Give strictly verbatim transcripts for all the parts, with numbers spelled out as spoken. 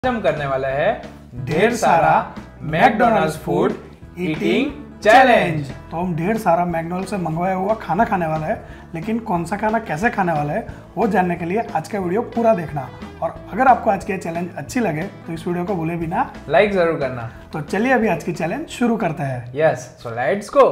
हम करने वाला है ढेर सारा मैकडॉनल्ड्स फूड ईटिंग चैलेंज। तो हम ढेर सारा मैकडॉनल्ड से मंगवाया हुआ खाना खाने वाला है, लेकिन कौन सा खाना कैसे खाने वाला है वो जानने के लिए आज का वीडियो पूरा देखना। और अगर आपको आज की चैलेंज अच्छी लगे तो इस वीडियो को भूले बिना लाइक जरूर करना। तो चलिए अभी आज की चैलेंज शुरू करते हैं। Yes, so let's go.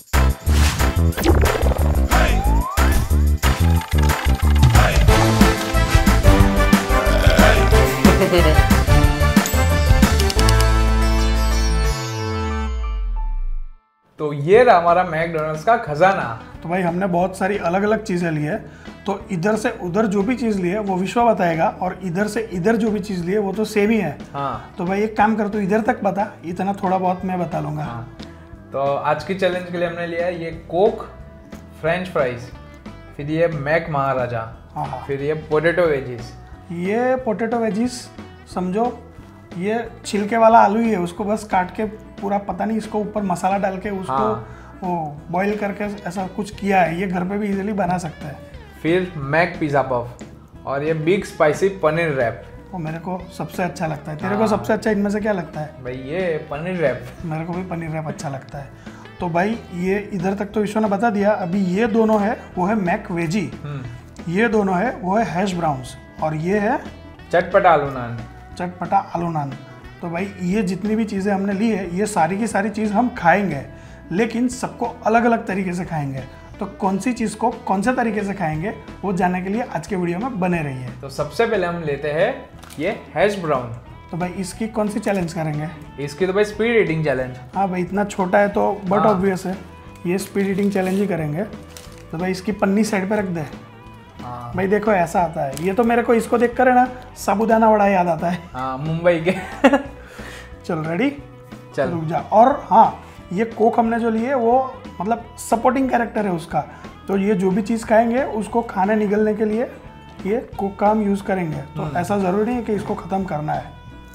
तो ये रहा हमारा मैकडॉनल्ड्स का खजाना। तो भाई हमने बहुत सारी अलग अलग चीज़ें ली है, तो इधर से उधर जो भी चीज़ ली है वो विश्वा बताएगा, और इधर से इधर जो भी चीज़ ली है वो तो सेम ही है। हाँ। तो भाई एक काम कर, तो इधर तक बता, इतना थोड़ा बहुत मैं बता लूँगा। हाँ। तो आज की चैलेंज के लिए हमने लिया है ये कोक, फ्रेंच फ्राइज, फिर ये मैक महाराजा, हाँ, फिर ये पोटैटो वेजीज। ये पोटैटो वेजीज समझो ये छिलके वाला आलू ही है, उसको बस काट के पूरा पता नहीं इसको ऊपर मसाला डाल के उसको हाँ। वो बॉईल करके ऐसा कुछ किया है। ये घर पे भी इजीली बना सकते हैं। फिर मैक पिज़्ज़ा पफ और ये बिग स्पाइसी पनीर रैप। वो मेरे को सबसे अच्छा लगता है। तेरे को सबसे अच्छा इनमें से क्या लगता है? भाई ये पनीर रैप। मेरे को भी पनीर रैप अच्छा लगता है। तो भाई ये इधर तक तो विश्व ने बता दिया। अभी ये दोनों है वो है मैक वेजी, ये दोनों है वो है हैश ब्राउन्स, और ये है चटपटा आलू नान। चटपटा आलू नान। तो भाई ये जितनी भी चीज़ें हमने ली है ये सारी की सारी चीज़ हम खाएंगे, लेकिन सबको अलग अलग तरीके से खाएंगे। तो कौन सी चीज़ को कौन से तरीके से खाएंगे वो जानने के लिए आज के वीडियो में बने रहिए। तो सबसे पहले हम लेते हैं ये हैश ब्राउन। तो भाई इसकी कौन सी चैलेंज करेंगे? इसकी तो भाई स्पीड ईटिंग चैलेंज। हाँ भाई इतना छोटा है तो बट हाँ। ऑब्वियस है ये स्पीड ईटिंग चैलेंज ही करेंगे। तो भाई इसकी पन्नी साइड पे रख दे। हाँ। भाई देखो ऐसा आता है, ये तो मेरे को इसको देख कर है ना साबुदाना वड़ा याद आता है। हाँ, मुंबई के। चल रेडी, चल रुक जा। और हाँ, ये कोक हमने जो लिए वो मतलब सपोर्टिंग कैरेक्टर है उसका। तो ये जो भी चीज़ खाएंगे उसको खाने निगलने के लिए ये कोक का हम यूज़ करेंगे। तो ऐसा ज़रूरी नहीं है कि इसको ख़त्म करना है।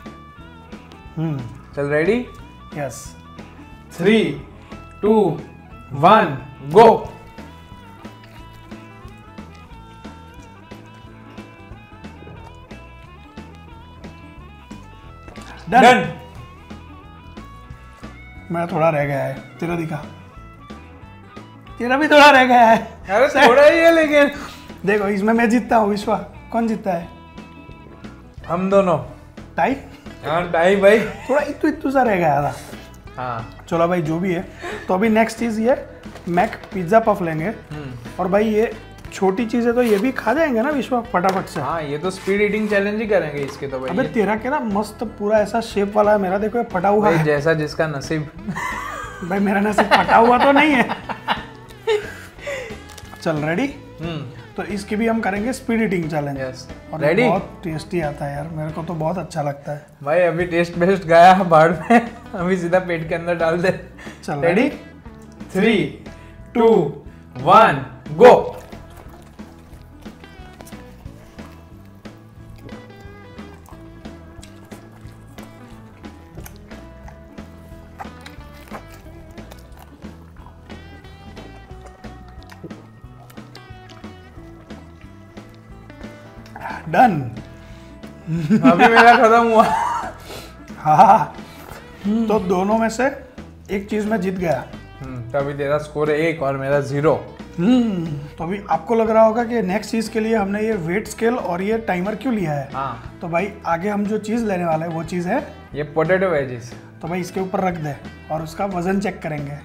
हम्म चल ready, yes, three two one go. Done. मेरा थोड़ा रह गया है, तेरा दिखा। तेरा भी थोड़ा रह गया है। अरे थोड़ा ही है लेकिन। देखो इसमें मैं जीतता हूँ। विश्वा कौन जीतता है? हम दोनों। टाई। हाँ टाई भाई। थोड़ा इतू इतू सा रह गया था। हाँ चलो भाई जो भी है। तो अभी नेक्स्ट चीज़ ये मैक पिज्ज़ा पफ लेंगे। और भाई ये छोटी चीज़ें तो ये भी खा जाएंगे ना विश्वा फटाफट से। हाँ, ये तो स्पीड ईटिंग चैलेंज ही करेंगे इसके तो भाई। अबे तेरा क्या ना मस्त पूरा ऐसा शेप वाला है, मेरा देखो ये फटा हुआ भाई है। जैसा जिसका नसीब। भाई मेरा नसीब फटा हुआ तो नहीं है। चल रेडी। तो इसकी भी हम करेंगे स्पीड ईटिंग चैलेंज। यस, और रेडी। बहुत टेस्टी आता है यार, मेरे को तो बहुत अच्छा लगता है भाई। अभी टेस्ट बेस्ट गया बाढ़ में, अभी सीधा पेट के अंदर डाल दे। चल ready, three two one go. Done. अभी मेरा खत्म हुआ। हाँ, तो दोनों में से एक चीज में जीत गया। तो अभी तेरा स्कोर है एक और मेरा जीरो। हम्म तो अभी आपको लग रहा होगा कि नेक्स्ट चीज के लिए हमने ये वेट स्केल और ये टाइमर क्यों लिया है। हाँ। तो भाई आगे हम जो चीज लेने वाले हैं वो चीज है ये पोटैटो वेजीज। तो भाई इसके ऊपर रख दे और उसका वजन चेक करेंगे।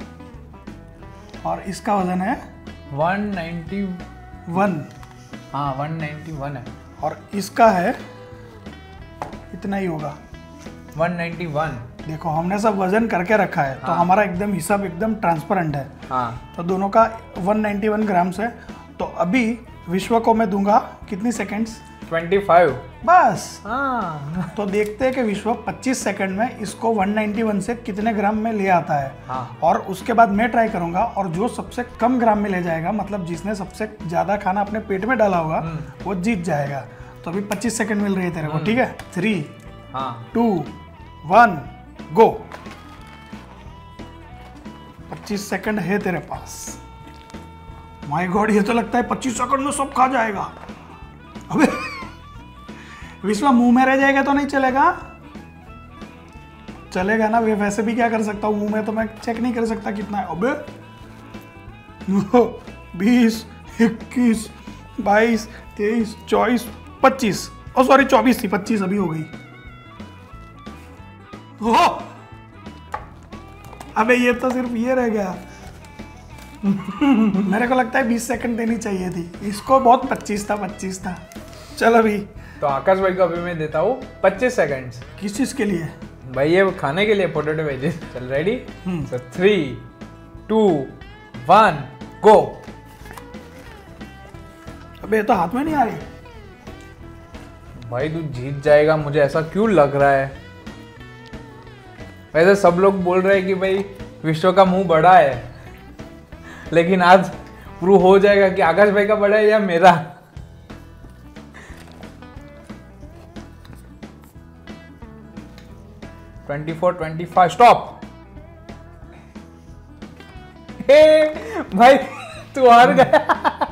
और इसका वजन है वन नाइन्टी वन। हाँ वन नाइन्टी वन है। और इसका है इतना ही होगा, वन नाइन्टी वन। देखो हमने सब वजन करके रखा है। हाँ। तो हमारा एकदम हिसाब एकदम ट्रांसपेरेंट है। हाँ। तो दोनों का वन नाइन्टी वन ग्राम्स है। तो अभी विश्व को मैं दूंगा कितनी सेकंड्स? Twenty five. बस। हाँ। तो देखते हैं कि विश्व पच्चीस सेकंड में इसको वन नाइन्टी वन से कितने ग्राम में ले आता है। हाँ। और उसके बाद मैं ट्राई करूंगा, और जो सबसे कम ग्राम में ले जाएगा, मतलब जिसने सबसे ज्यादा खाना अपने पेट में डाला होगा वो जीत जाएगा। तो अभी पच्चीस सेकंड मिल रही है तेरे को, ठीक है? थ्री हाँ टू वन गो। पच्चीस सेकंड है तेरे पास। माय गॉड, ये तो लगता है पच्चीस सेकंड में सब खा जाएगा। अबे विश्व मुंह में रह जाएगा तो नहीं चलेगा, चलेगा ना। वे वैसे भी क्या कर सकता हूँ, मुंह में तो मैं चेक नहीं कर सकता कितना है। अबे बीस, इक्कीस, बाईस, तेईस, चौबीस, पच्चीस, ओ सॉरी चौबीस थी, पच्चीस अभी हो गई। हो अबे ये तो सिर्फ ये रह गया। मेरे को लगता है बीस सेकंड देनी चाहिए थी इसको, बहुत पच्चीस था, पच्चीस था। चल अभी तो आकाश भाई को अभी मैं देता हूँ पच्चीस सेकंड्स। किस चीज के लिए भाई? ये खाने के लिए, पोटैटो वेजेस। चल ready? So three two one go. अबे ये तो हाथ में नहीं आ रही। भाई तू जीत जाएगा, मुझे ऐसा क्यों लग रहा है। वैसे सब लोग बोल रहे हैं कि भाई विश्व का मुंह बड़ा है, लेकिन आज प्रूव हो जाएगा कि आकाश भाई का बड़ा है या मेरा। Twenty four, twenty five, stop. हे भाई तू हार गया।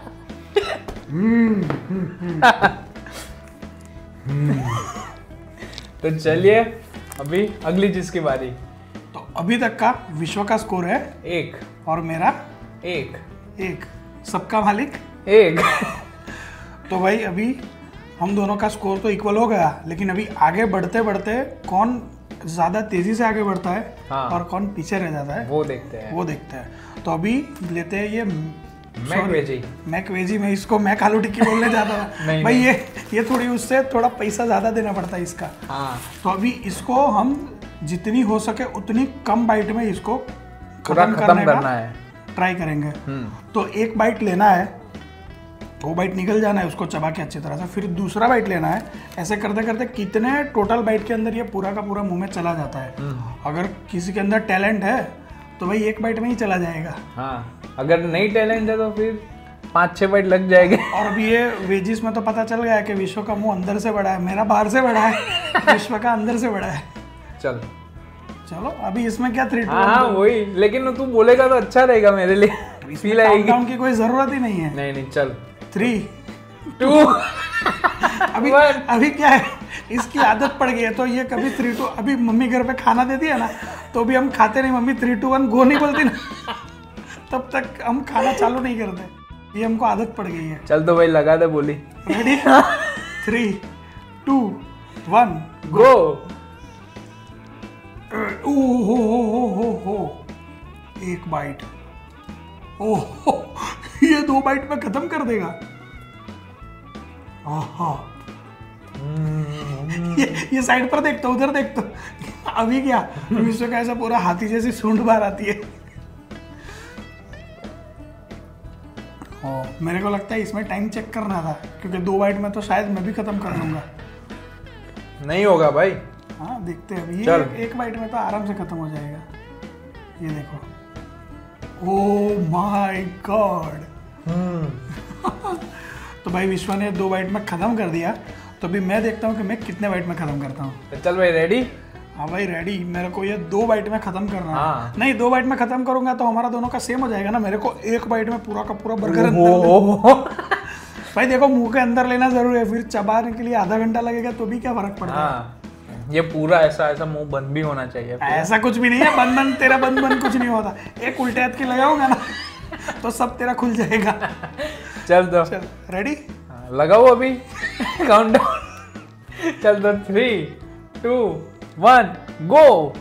तो चलिए अभी अगली चीज की बारी। तो अभी तक का विश्व का स्कोर है एक और मेरा एक एक, सबका मालिक एक। तो भाई अभी हम दोनों का स्कोर तो इक्वल हो गया, लेकिन अभी आगे बढ़ते बढ़ते कौन ज्यादा तेजी से आगे बढ़ता है हाँ। और कौन पीछे रह जाता है वो देखते हैं, वो देखते हैं। तो अभी लेते हैं ये मैक वेजी। मैक वेजी, मैं इसको मैक आलू टिक्की बोलने जाता था। नहीं, भाई नहीं। ये ये थोड़ी उससे थोड़ा पैसा ज्यादा देना पड़ता है इसका। हाँ। तो अभी इसको हम जितनी हो सके उतनी कम बाइट में इसको पूरा खत्म खत्म करने करना का है। ट्राई करेंगे। हम्म। तो एक बाइट लेना है, वो बाइट निकल जाना है उसको चबा के अच्छी तरह से, फिर दूसरा बाइट लेना है। ऐसे करते करते कितने टोटल बाइट के अंदर ये पूरा का पूरा मुंह में चला जाता है। अगर किसी के अंदर टैलेंट है तो भाई एक बाइट में ही चला जाएगा। हाँ, अगर नहीं टैलेंट है तो फिर पाँच छह बाइट लग जाएंगे। और अभी ये वेजिस में तो पता चल गया कि विश्व का मुंह अंदर से बड़ा है, मेरा बाहर से बड़ा है, विश्व का अंदर से बड़ा है। चल चलो अभी इसमें क्या थ्री टू हाँ हाँ वही, लेकिन तू बोलेगा तो अच्छा रहेगा मेरे लिए। फील आएगी। काउंटडाउन की कोई जरूरत ही नहीं है। नहीं नहीं चल थ्री टू अभी अभी क्या है, इसकी आदत पड़ गई है तो ये कभी थ्री टू, अभी मम्मी घर पे खाना देती है ना तो भी हम खाते नहीं, mummy three two one go नहीं बोलती ना, तब तक हम खाना चालू नहीं करते। ये हमको आदत पड़ गई है। चल तो भाई लगा दे बोली। Ready? Three two one go. ओ हो हो हो हो हो एक बाइट, ओह ये दो बाइट में खत्म कर देगा। आहा ये ये साइड पर देख तो, उधर देख तो। अभी क्या विश्व का ऐसा पूरा हाथी जैसी सूंड बाहर आती है। ओ, मेरे को लगता है इसमें टाइम चेक करना था, क्योंकि दो बाइट में तो शायद मैं भी खत्म कर लूंगा। नहीं होगा भाई। हाँ देखते हैं अभी, चल। ये एक बाइट में तो आराम से खत्म हो जाएगा। ये देखो, ओह माय गॉड। तो भाई विश्व ने दो बाइट में खत्म कर दिया, तो अभी मैं देखता हूँ कि मैं कितने बाइट में खत्म करता हूँ। तो चल भाई रेडी? हाँ भाई रेडी। मेरे को ये दो बाइट में खत्म करना हाँ। है। नहीं, दो बाइट में खत्म करूंगा तो हमारा दोनों का सेम हो जाएगा ना। मेरे को एक बाइट में पूरा का पूरा बर्गर ओहो। भाई देखो मुंह के अंदर लेना जरूरी है, फिर चबाने के लिए आधा घंटा लगेगा तो भी क्या फर्क पड़ता है। हाँ, ये पूरा ऐसा ऐसा मुंह बंद भी होना चाहिए पूरा। ऐसा कुछ भी नहीं है, बंद बंद तेरा बंद बंद कुछ नहीं होता। एक उल्टे हाथ की लगाऊंगा ना तो सब तेरा खुल जाएगा। चल तो चल रेडी? हाँ, लगाओ अभी काउंटडाउन। चल तो थ्री टू वन गो।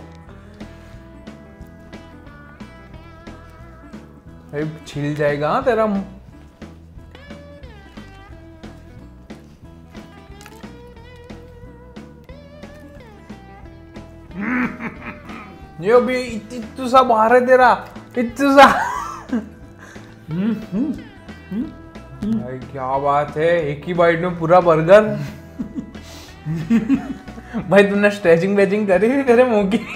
अरे छिल जाएगा हाँ तेरा मुंह। ये भी इतू सा बाहर है तेरा, इतू सा। भाई क्या बात है, एक ही बाइट में पूरा बर्गर। भाई तूने स्ट्रेचिंग वेचिंग करी थी तेरे मुंह की?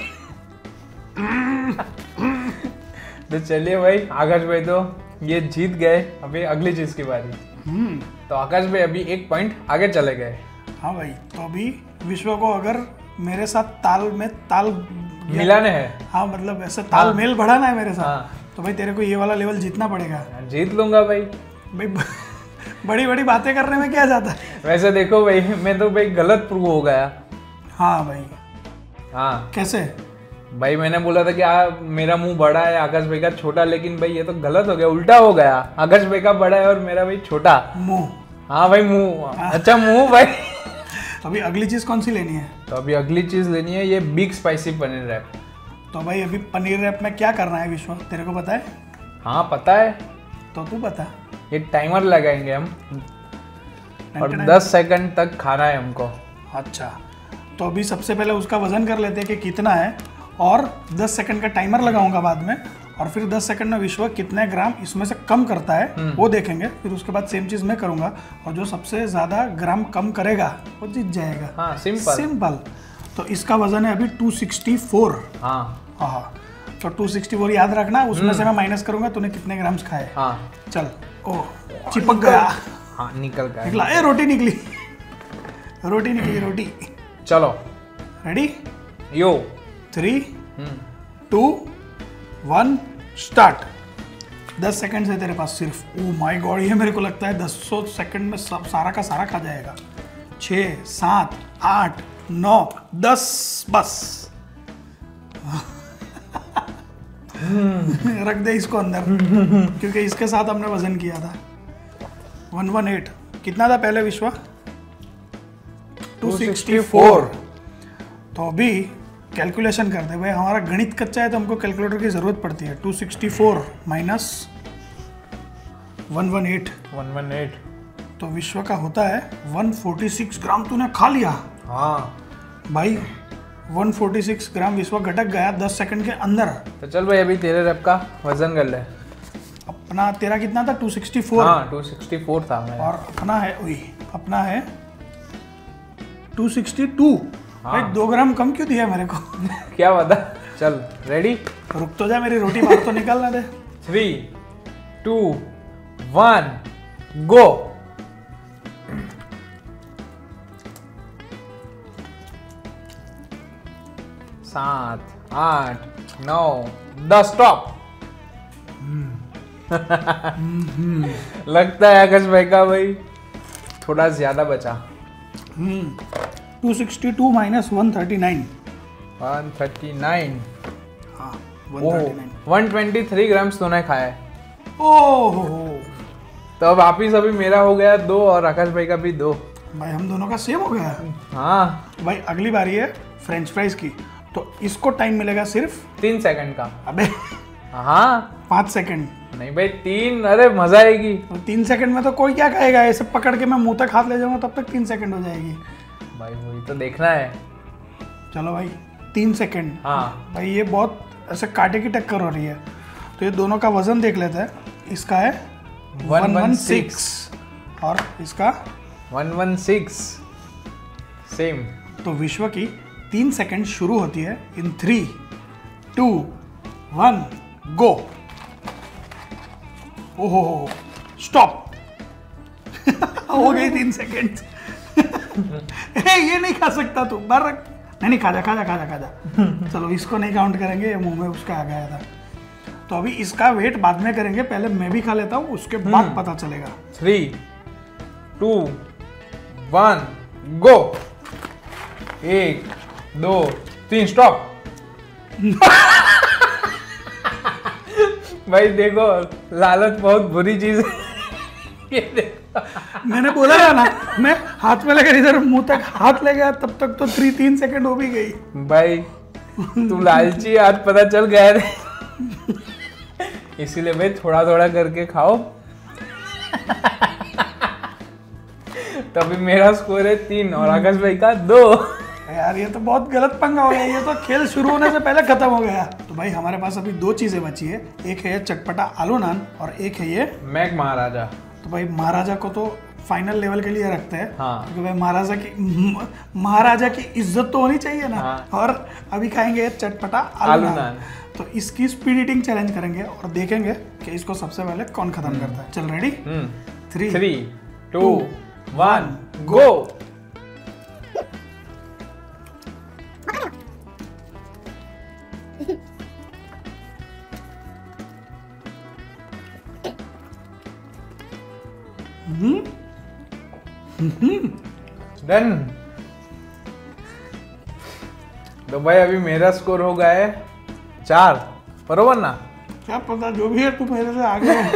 तो चलिए भाई, आकाश भाई तो ये जीत गए। अभी अगली चीज की बारी। तो आकाश भाई अभी एक पॉइंट आगे चले गए। हाँ भाई, तो अभी विश्व को अगर मेरे साथ ताल में ताल मिलाने हैं, हाँ मतलब ऐसे तालमेल बढ़ाना है मेरे साथ, हाँ। तो भाई तेरे को ये वाला लेवल जीतना पड़ेगा। जीत लूंगा भाई। भाई बड़ी बड़ी बातें करने में क्या जाता है। वैसे देखो भाई, मैं तो भाई गलत प्रूव हो गया। हाँ भाई। हाँ कैसे? भाई मैंने बोला था कि आ, मेरा मुंह बड़ा है, आकाश भाई का छोटा, लेकिन भाई ये तो गलत हो गया, उल्टा हो गया। आकाश भाई का बड़ा है और मेरा भाई छोटा। मुंह। हाँ भाई मुंह। अच्छा मुंह भाई। अभी अगली चीज कौन सी लेनी है? तो अभी अगली चीज लेनी है ये बिग स्पाइसी पनीर रैप। तो भाई अभी पनीर रैप में क्या करना है विश्व, तेरे को पता है? हाँ पता है। तो तू बता। ये टाइमर लगाएंगे हम और दस सेकंड तक खाना है हमको। अच्छा, तो अभी सबसे पहले उसका वजन कर लेते हैं कि कितना है, और दस सेकंड का टाइमर लगाऊंगा बाद में, और फिर दस सेकंड में विश्व कितने ग्राम इसमें से कम करता है वो देखेंगे। फिर उसके बाद सेम चीज मैं करूंगा, और जो सबसे ज्यादा ग्राम कम करेगा वो जीत जाएगा। हाँ सिंपल सिंपल। तो इसका वजन है अभी टू सिक्सटी फोर। हाँ हाँ, तो टू सिक्सटी फोर याद रखना, उसमें से मैं माइनस करूंगा तूने कितने ग्राम्स खाए। हाँ चल। ओ चिपक गया। हाँ निकल गया। निकला, ए रोटी निकली। रोटी निकली, रोटी। चलो ready? Yo three two one start. दस सेकंड है तेरे पास सिर्फ। ओ माय गॉड, ये मेरे को लगता है दस सौ सेकंड में सब सारा का सारा खा जाएगा। छः सात आठ नौ दस, बस। रख दे इसको अंदर, क्योंकि इसके साथ हमने वजन किया था। वन वन एट कितना था पहले विश्वा? Two sixty four. तो अभी कैलकुलेशन करते हैं भाई, हमारा गणित कच्चा है तो हमको कैलकुलेटर की जरूरत पड़ती है। Two sixty four minus one one eight, one one eight तो विश्व का होता है वन फोर्टी सिक्स ग्राम। तूने खा लिया। हाँ भाई वन फोर्टी सिक्स ग्राम विश्व घटक गया दस सेकंड के अंदर। तो चल भाई अभी तेरे रैप का वजन कर ले। अपना तेरा कितना था? Two sixty four. हाँ टू सिक्सटी फोर था मेरा। और अपना है, ओए अपना है टू सिक्सटी टू। भाई दो ग्राम कम क्यों दिया मेरे को? क्या बता। चल रेडी? रुक तो जा, मेरी रोटी बाहर तो निकालना दे। Three two one go. सात आठ नौ दस, स्टॉप। लगता है आकाश भाई का भाई थोड़ा ज्यादा बचा। Two sixty two minus one thirty nine. One thirty nine. हाँ one thirty nine. One twenty three grams तूने खाया है। ओहो, तो अब वापिस अभी मेरा हो गया दो और आकाश भाई का भी दो। भाई हम दोनों का सेम हो गया। हाँ भाई अगली बारी है फ्रेंच फ्राइज की, तो इसको टाइम मिलेगा सिर्फ तीन सेकंड का। अबे हाँ पाँच सेकंड नहीं भाई तीन, अरे मजा आएगी। तो तीन सेकंड में तो कोई क्या खाएगा? ऐसे पकड़ के मैं मुंह तक हाथ ले जाऊंगा तब तक तीन सेकंड हो जाएगी। भाई वही तो देखना है। चलो भाई तीन सेकंड। हाँ भाई ये बहुत ऐसे कांटे की टक्कर हो रही है, तो ये दोनों का वजन देख लेते हैं। इसका है वन वन सिक्स और इसका वन वन सिक्स सेम। तो विश्व की तीन सेकंड शुरू होती है in three two one go. ओहो स्टॉप। हो गई तीन सेकंड। ये नहीं खा सकता तू, बाहर रख। नहीं नहीं खा जा खा जा खा जा खा जा। चलो इसको नहीं काउंट करेंगे, ये मुंह में उसका आ गया था। तो अभी इसका वेट बाद में करेंगे, पहले मैं भी खा लेता हूँ, उसके बाद पता चलेगा। Three two one go. एक दो तीन, स्टॉप। भाई देखो लालच बहुत बुरी चीज है। ये देखो मैंने बोला था ना, मैं हाथ में लेकर इधर मुंह तक हाथ ले गया, तब तक तो थ्री तीन सेकंड हो भी गई। भाई तू लालची, आज पता चल गया है। इसीलिए भाई थोड़ा थोड़ा करके खाओ। तभी मेरा स्कोर है तीन और आकाश भाई का दो। यार ये तो बहुत गलत पंगा हो गया, ये तो खेल शुरू होने से पहले खत्म हो गया। तो भाई हमारे पास अभी दो चीजें बची है, एक है चटपटा आलू नान और एक है ये मैक महाराजा। तो भाई महाराजा को तो फाइनल लेवल के लिए रखते हैं। हाँ। क्योंकि भाई महाराजा की महाराजा की इज्जत तो होनी चाहिए ना। हाँ। और अभी खाएंगे चटपटा आलू, आलू नान। नान। तो इसकी स्पीड ईटिंग चैलेंज करेंगे और देखेंगे कि इसको सबसे पहले कौन खत्म करता है। चल ready? Three three two one go. Hmm done. तो भाई अभी मेरा स्कोर हो गया है चार, बरोबर ना? क्या पता, जो भी है तू मेरे से आगे है।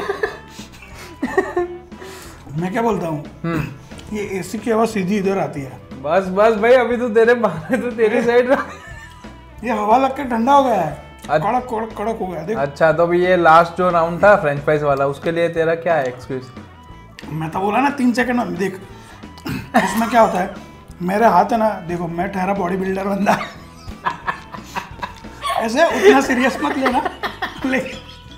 मैं क्या बोलता हूँ, ये एसी की आवाज सीधी इधर आती है। बस बस भाई, अभी तो तेरे बाहर तो तेरी साइड। ये हवा लग के ठंडा हो गया है, कड़क कड़क कड़क हो गया देख। अच्छा, तो अभी ये लास्ट जो राउंड था फ्रेंच फ्राइज वाला, उसके लिए तेरा क्या है एक्सक्यूज? मैं तो बोला ना तीन सेकंड में देख। इसमें क्या होता है, मेरे हाथ है ना, देखो मैं ठहरा बॉडी बिल्डर बंदा। ऐसे उतना सीरियस मत लेना, लेकिन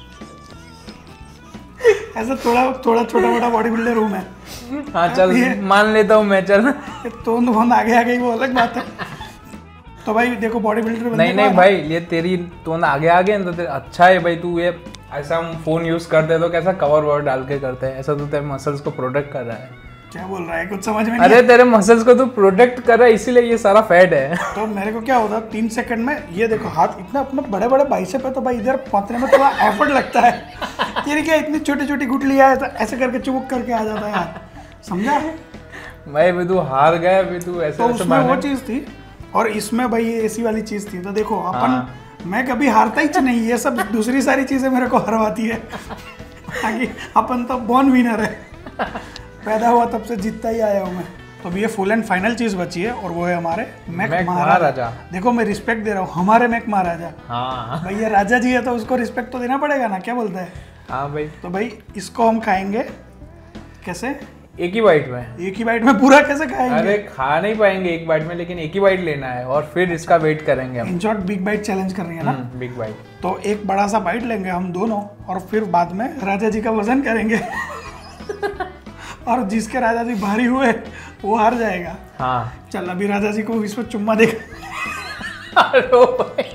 ऐसा थोड़ा थोड़ा छोटा मोटा बॉडी बिल्डर हूँ मैं। हाँ चल, मान लेता हूँ मैं, चल। तो बहुत आगे आ गई, वो अलग बात है। तो भाई देखो बॉडी बिल्डर नहीं नहीं भाई, ये तेरी तो आगे आ गया ना, तो तेरे अच्छा है भाई। तू ये ऐसा हम फोन यूज करते हैं तो कैसा कवर ववर डाल के करते हैं, ऐसा तो तेरे मसल्स को प्रोटेक्ट कर रहा है। क्या बोल रहा है, कुछ समझ में नहीं। अरे तेरे मसल्स को तू प्रोटेक्ट कर रहा है, इसीलिए ये सारा फैट है। तो मेरे को क्या होता है तीन सेकंड में, ये देखो हाथ इतना अपना बड़े बड़े बाइसेप है, तो भाई इधर पहुंचने में थोड़ा एफर्ट लगता है। तेरी क्या इतनी छोटी छोटी गुटलियां है, तो ऐसे करके चुमुक करके आ जाता है यार, समझा? भाई अभी तू हार गया, अभी तू ऐसे तो ऐसे उसमें वो बहाने- चीज थी, और इसमें भाई ये एसी वाली चीज थी। तो देखो अपन, हाँ। मैं कभी हारता ही नहीं, ये सब दूसरी सारी चीजें मेरे को हरवाती है। बाकी अपन तो बॉर्न विनर है, पैदा हुआ तब से जीतता ही आया हूँ मैं। तो अभी ये फुल एंड फाइनल चीज बची है, और वो है हमारे मैक मैक महाराजा। महाराजा। देखो मैं रिस्पेक्ट दे रहा हूँ, हमारे मैक महाराजा। हाँ भाई ये राजा जी है तो उसको रिस्पेक्ट तो देना पड़ेगा ना, क्या बोलता है? हाँ भाई, तो भाई इसको हम खाएंगे कैसे? एक ही बाइट में। एक ही बाइट में पूरा कैसे खाएंगे? अरे खा नहीं पाएंगे एक बाइट में, लेकिन एक ही बाइट लेना है और फिर इसका वेट करेंगे हम। In short big bite challenge कर रही है ना। Big bite. तो एक बड़ा सा बाइट लेंगे हम दोनों, और फिर बाद में राजा जी का वजन करेंगे। और जिसके राजा जी भारी हुए वो हार जाएगा। हाँ चल अभी राजा जी को इसमें चुम्मा देगा। अरे भाई,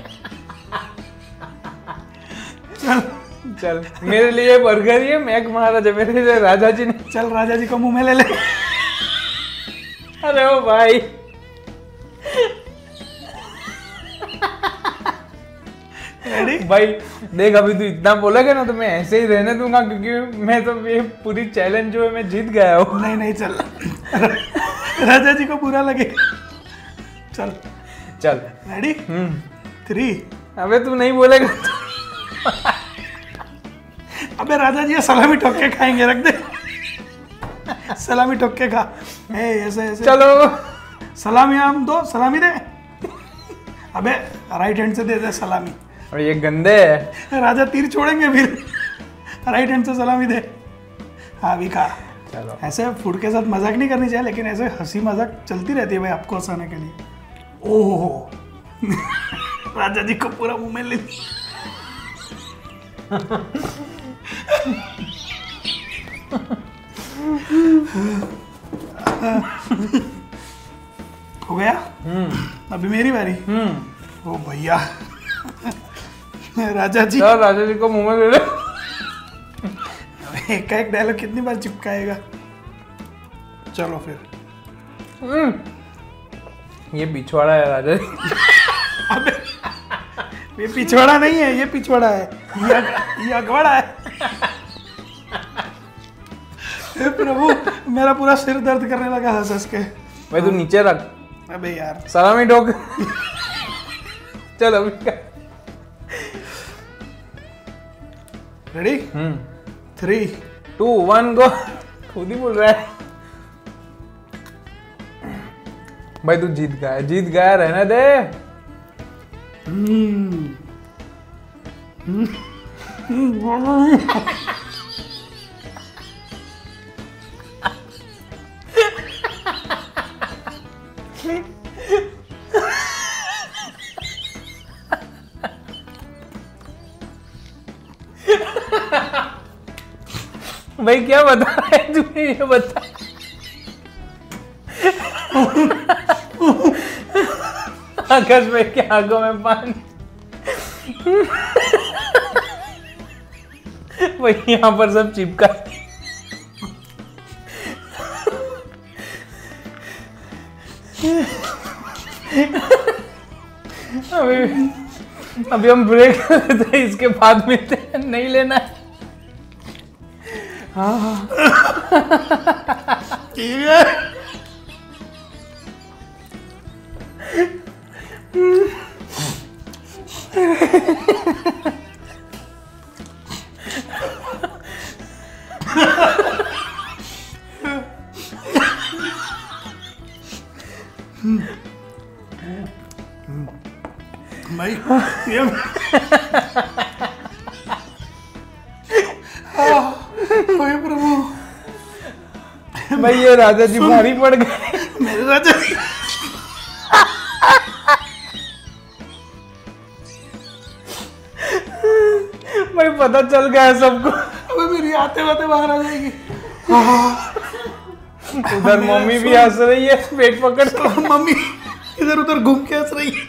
चल चल मेरे लिए बर्गर ही है मैक महाराजा, मेरे लिए राजा जी नहीं। चल राजा जी को मुंह में ले ले। अरे ओ भाई, रेडी? भाई देख अभी तू इतना बोलेगा ना तो मैं ऐसे ही रहने दूंगा, क्योंकि मैं तो ये पूरी चैलेंज जो है मैं जीत गया हूँ। नहीं नहीं चल, राजा जी को बुरा लगे। चल चल। रेडी? Hmm three. अबे तू नहीं बोलेगा। अबे राजा जी ये सलामी ठोक के खाएंगे, रख दे। सलामी ठोक के खा। ए ऐसे ऐसे चलो सलामी, हम दो सलामी दे। अबे राइट हैंड से दे दे सलामी। और ये गंदे है। राजा तीर छोड़ेंगे फिर। राइट हैंड से सलामी दे। हाँ भी खा। चलो ऐसे फूड के साथ मजाक नहीं करनी चाहिए, लेकिन ऐसे हंसी मजाक चलती रहती है भाई आपको हंसाने के लिए। ओहो। राजा जी को पूरा मुंह में ले लिया। हो गया? हम्म अभी मेरी बारी। हम्म ओ भैया। राजा जी चल राजा जी को मुंह में ले ले। एक का एक डायलॉग कितनी बार चिपकाएगा? चलो फिर। हम्म ये पिछवाड़ा है राजा जी। अबे ये पिछवाड़ा नहीं है, ये पिछवाड़ा है, ये अग, ये अगवाड़ा है। हे प्रभु, मेरा पूरा सिर दर्द करने लगा हंस हंस के। भाई तू नीचे रख। अबे यार सलामी ठोक। चल अभी का। Ready? Hmm three two one go. खुद ही बोल रहा है। भाई तू जीत गया, जीत गया, रहने दे। हम्म भाई क्या बता रहा है तूने, ये बता। आकाश भाई के आंखों में पानी। भाई यहाँ पर सब चिपका। अभी अभी हम ब्रेक लेते हैं, इसके बाद मिलते हैं। नहीं लेना है। ठीक है। भाई ये ओए प्रभु, भाई ये राजा जी भारी पड़ गए। मेरे राजा जी भाई पता चल गया है सबको। अबे मेरी आते बातें बाहर आ जाएगी। उधर मम्मी भी हंस रही है पेट पकड़ के। मम्मी इधर उधर घूम के हंस रही है।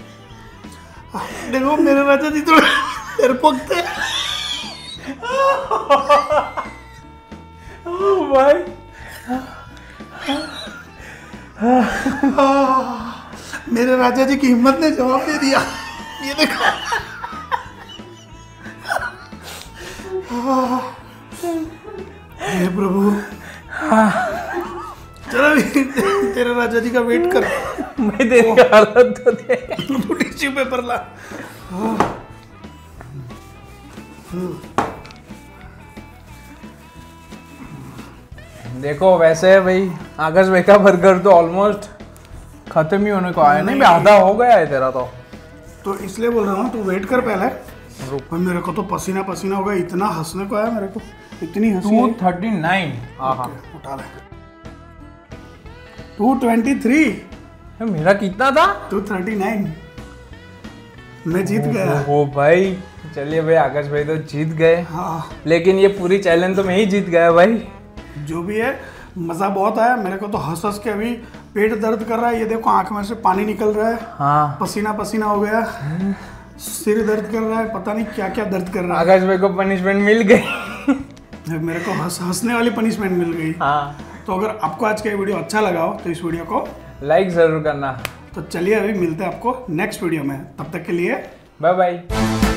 देखो मेरे राजा जी तो डरपोक थे। भाई मेरे राजा जी की हिम्मत ने जवाब दे दिया। ये देखो हे प्रभु, चलो अभी तेरे राजा जी का वेट कर। मैं तेरी हालत तो देख। तू टिश्यू पेपर ला। देखो वैसे भाई आकाश भाई का बर्गर तो ऑलमोस्ट खत्म ही होने को आया। नहीं भाई आधा हो गया है तेरा तो। तो इसलिए बोल रहा हूँ तू वेट कर पहले। रुक। भाई मेरे को तो पसीना पसीना हो गया, इतना हंसने को आया मेरे को, इतनी हंसी टू है। थर्टी नाइन हाँ उठा ले। Two twenty three. मेरा कितना था? Two thirty nine. मैं जीत गया। ओ भाई चलिए भाई आकाश भाई तो जीत गए। हाँ लेकिन ये पूरी चैलेंज तो मैं ही जीत गया भाई। जो भी है मज़ा बहुत आया मेरे को तो। हंस हंस के अभी पेट दर्द कर रहा है। ये देखो आंख में से पानी निकल रहा है। हाँ पसीना पसीना हो गया। सिर दर्द कर रहा है, पता नहीं क्या क्या दर्द कर रहा है। आकाश भाई को पनिशमेंट मिल गई। मेरे को हंस हंसने वाली पनिशमेंट मिल गई। हाँ तो अगर आपको आज का ये वीडियो अच्छा लगा हो तो इस वीडियो को लाइक जरूर करना। तो चलिए अभी मिलते हैं आपको नेक्स्ट वीडियो में। तब तक के लिए बाय बाय।